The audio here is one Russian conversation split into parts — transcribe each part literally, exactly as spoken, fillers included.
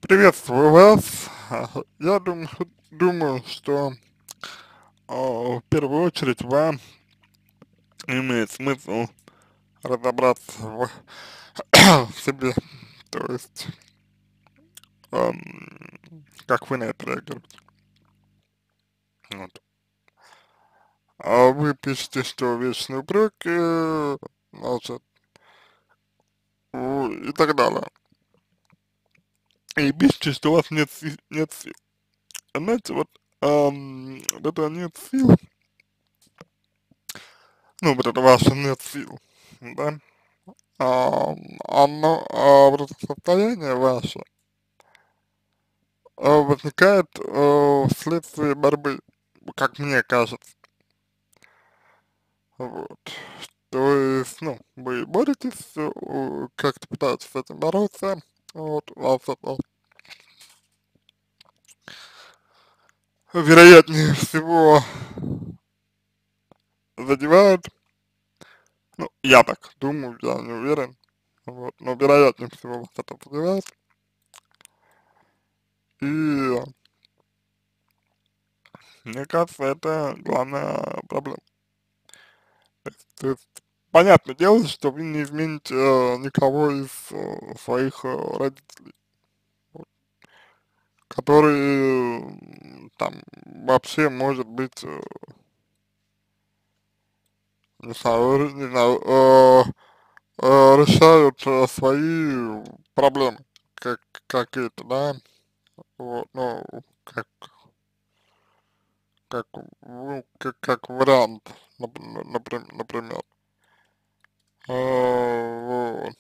Приветствую вас. А, Я дум- думаю, что а, в первую очередь вам имеет смысл разобраться в, в себе, то есть ам, как вы на это реагируете. Вот. А вы пишете, что вечные упреки, значит, у- и так далее. И пишете, что у вас нет, си- нет сил. Знаете, вот ам, вот это нет сил, ну, вот это ваше нет сил, да, а, оно, а, вот это состояние ваше а, возникает а, вследствие борьбы, как мне кажется, вот. То есть, ну, вы боретесь, э, как-то пытаетесь с этим бороться, вот, вас это, вероятнее всего, задевает, ну, я так думаю, я не уверен, вот, но вероятнее всего вас это задевает, и мне кажется, это главная проблема. То есть, понятное дело, что вы не измените э, никого из э, своих э, родителей, вот, которые м, там вообще, может быть, э, не знаю, р- не знаю, э, э, решают э, свои проблемы, как какие-то, да, вот, ну, как, как, ну, как, как вариант, нап- наприм- например. Э, вот.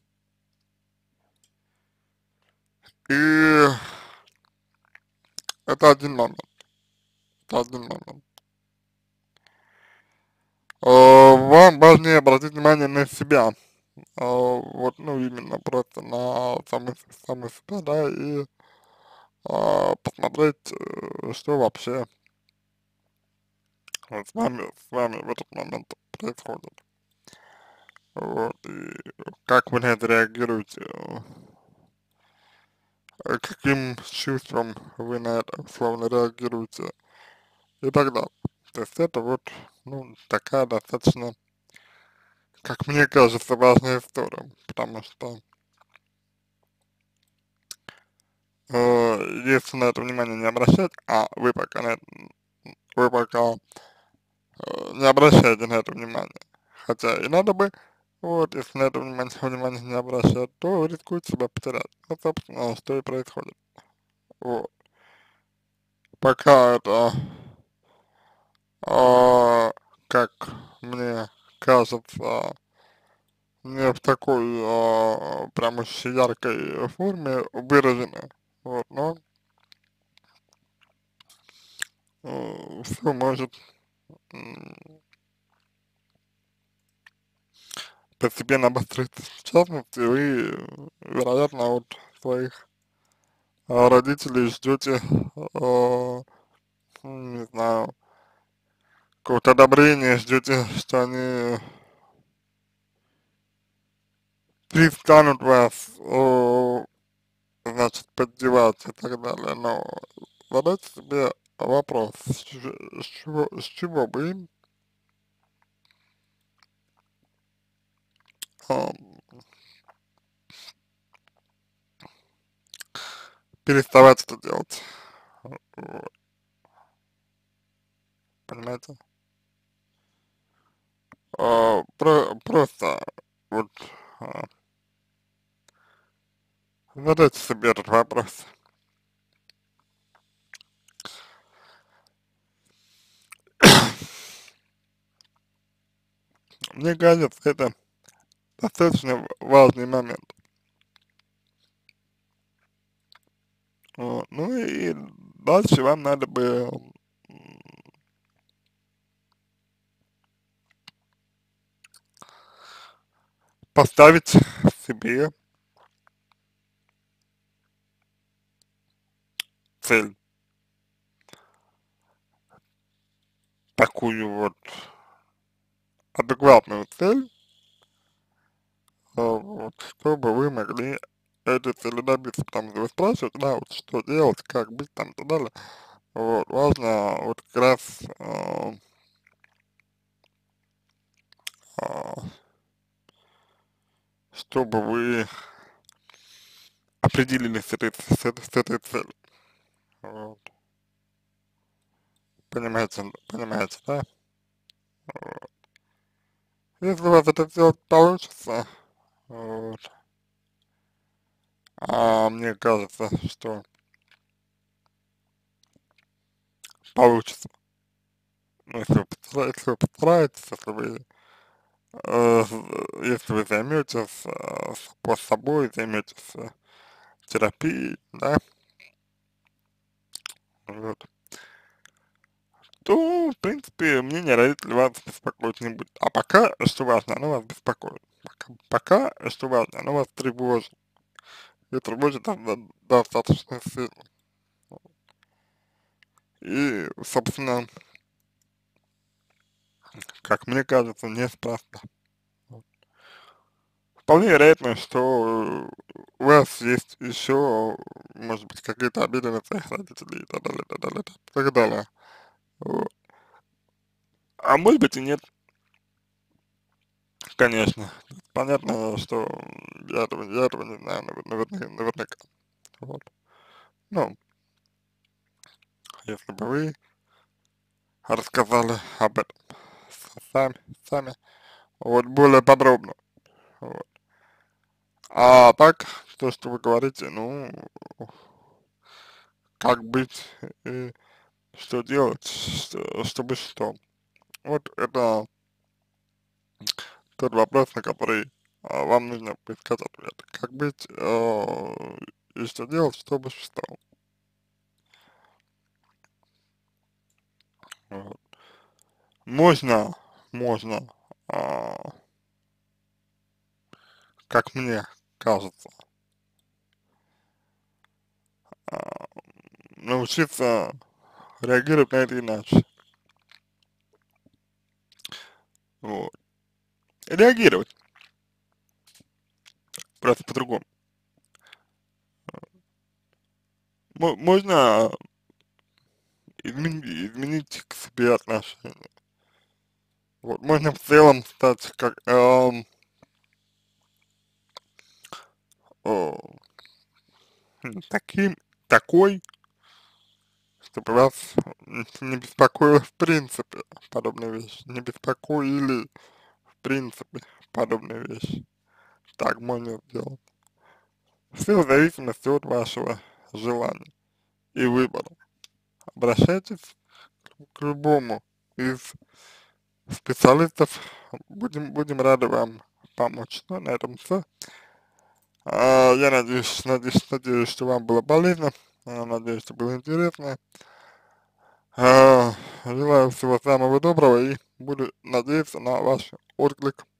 И это один момент, это один момент. Э, Вам важнее обратить внимание на себя, а, вот, ну, именно просто на самой, самой себя, да, и а, посмотреть, э, что вообще вот с вами, с вами в этот момент происходит, вот, и как вы на это реагируете, э, каким чувством вы на это условно реагируете и так далее. То есть это вот, ну, такая достаточно, как мне кажется, важная история, потому что э, если на это внимание не обращать, а вы пока на это, вы пока э, не обращаете на это внимание, хотя и надо бы, вот, если на это внимание, внимание не обращать, то вы рискуете себя потерять. Вот, собственно, что и происходит. Вот. Пока это, а, как мне кажется, не в такой а, прям уж яркой форме выражено, вот, но все может м, постепенно обостриться. В частности, вы, вероятно, от своих а, родителей ждете, а, ну, не знаю, какого-то одобрения, ждете, что они перестанут вас, о, значит, поддевать и так далее. Но задайте себе вопрос, с чего, с чего, с чего бы им а, переставать это делать, вот, понимаете? А, про, просто вот а, задайте себе этот вопрос. Мне кажется, это достаточно важный момент. Вот. Ну и дальше вам надо бы м, поставить себе цель, такую вот адекватную цель, а, вот, чтобы вы могли этой цели добиться, потому что вы спрашиваете, да, вот что делать, как быть там и так далее. Вот, важно вот как раз, а, а, чтобы вы определились с этой, с этой, с этой целью. Вот. Понимаете, понимаете, да? Вот. Если у вас это сделать получится, вот, а мне кажется, что получится, ну, если вы постараетесь, если вы постараетесь, если вы, э, если вы займетесь э, по собой, займетесь э, терапией, да, вот, то, в принципе, мнение родителей вас беспокоить не будет. А пока, что важно, оно вас беспокоит. Пока, пока что важно, оно вас тревожит. И тревожит до- до- достаточно сильно. И, собственно, как мне кажется, неспроста. Вот. Вполне вероятно, что у вас есть еще, может быть, какие-то обиды на своих родителей и так далее, так далее, так далее. Вот. А может быть и нет, конечно. Понятно, что я этого, я этого не знаю, навер- наверняка. наверняка. Вот. Ну, если бы вы рассказали об этом с- сами, сами, вот, более подробно. Вот. А так, то, что вы говорите, ну, как быть и что делать, что, чтобы что. Вот это тот вопрос, на который а, вам нужно поискать ответ. Как быть э, и что делать, чтобы что. Вот. Можно, можно, а, как мне кажется, а, научиться реагировать на это иначе. Вот. Реагировать просто по-другому. Мо- Можно измен- изменить к себе отношение. Вот. Можно в целом стать как эм, о, м, таким, такой, чтобы вас н- не беспокоило в принципе подобные вещи, не беспокоили в принципе подобные вещи. Так можно сделать. Все в зависимости от вашего желания и выбора. Обращайтесь к любому из специалистов, будем, будем рады вам помочь. Ну, на этом все. А, я надеюсь, надеюсь, надеюсь, что вам было полезно, а, надеюсь, что было интересно. А, желаю всего самого доброго и буду надеяться на ваш отклик